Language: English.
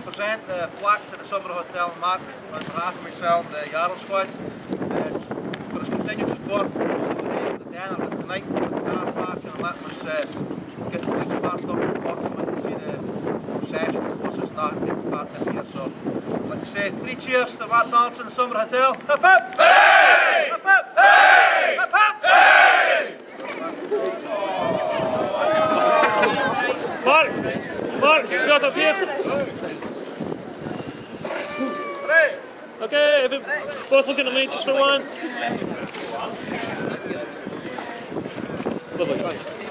present the plaque to the Summer Hotel and Mark on behalf of myself and the Yarrow squad for his continued support at the end of the night at the car park and letting us get the things parked up and walk and see the procession and buses and that get parked in here. So I'd like to say 3 cheers to Matt Donaldson and the Summer Hotel. Hip hip! Hey! Hip hip! Hey! Hip hip! Hey! Mark, shut up here. Okay, both looking at me just for one. Lovely.